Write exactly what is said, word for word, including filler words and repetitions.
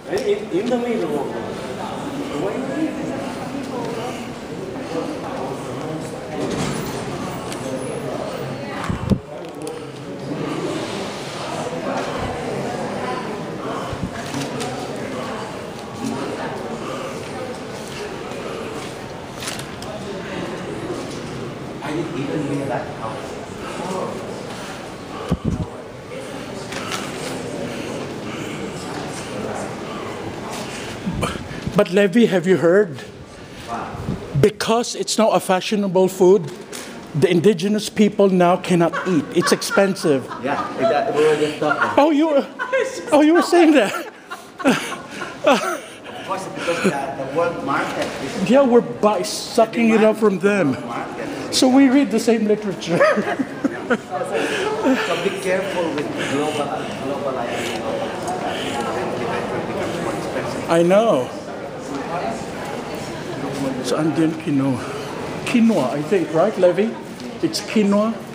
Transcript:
In, in the middle of the I didn't even read that house. But Levi, have you heard? Because it's not a fashionable food, the indigenous people now cannot eat. It's expensive. Yeah, that, we were just talking. Oh, you were, oh, you were saying that? Of course, because the, the world market is Yeah, we're buy, sucking it up from them. market. So we read the same literature. So be careful with global globalizing of eventually becomes more expensive. I know. So and then quinoa. Quinoa, I think, right, Levi? It's quinoa.